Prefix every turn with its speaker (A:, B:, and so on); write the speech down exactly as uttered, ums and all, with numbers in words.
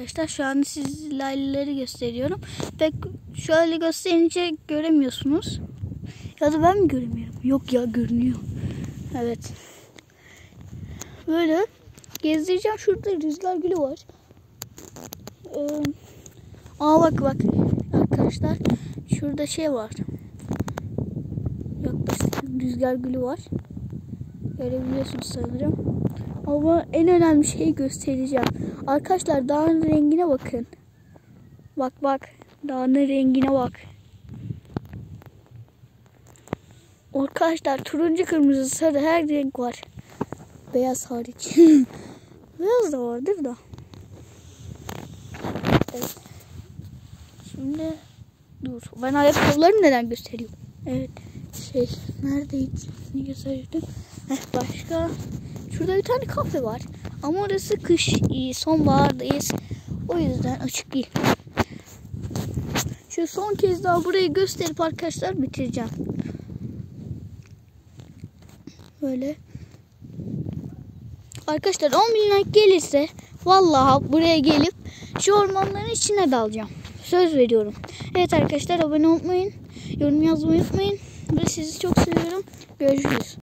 A: arkadaşlar. Şu an siz laleleri gösteriyorum. Pek şöyle gösterince göremiyorsunuz. Ya da ben mi göremiyorum? Yok ya, görünüyor. Evet. Böyle gezdireceğim. Şurada rüzgar gülü var. Ee, aa bak bak arkadaşlar. Şurada şey var. Yaklaşık rüzgar gülü var. Görebiliyorsunuz sanırım. Ama en önemli şeyi göstereceğim. Arkadaşlar dağın rengine bakın. Bak bak. Dağın rengine bak. Arkadaşlar turuncu, kırmızı, sarı her renk var. Beyaz hariç. Beyaz da vardır da. Evet. Şimdi dur. Ben ayakkabılarımı neden gösteriyorum? Evet. Şey neredeydi? Ne gösterdim? Heh, başka. Şurada bir tane kafe var. Ama orası kış, sonbahardayız. O yüzden açık değil. Şu son kez daha burayı gösterip arkadaşlar bitireceğim. Böyle. Arkadaşlar on bin like gelirse vallahi buraya gelip şu ormanların içine dalacağım. Söz veriyorum. Evet arkadaşlar, abone olmayı, yorum yazmayı unutmayın. Ve sizi çok seviyorum. Görüşürüz.